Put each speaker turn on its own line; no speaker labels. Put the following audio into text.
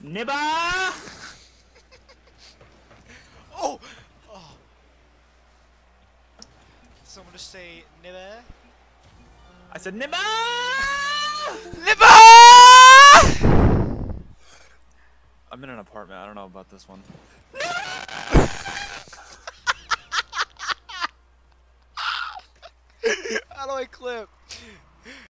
Nibbaaa!
Oh! Oh. Someone just say Nibbaaa?
I said Nibbaaa!
Nibbaaa!
I'm in an apartment. I don't know about this one.
How do I clip?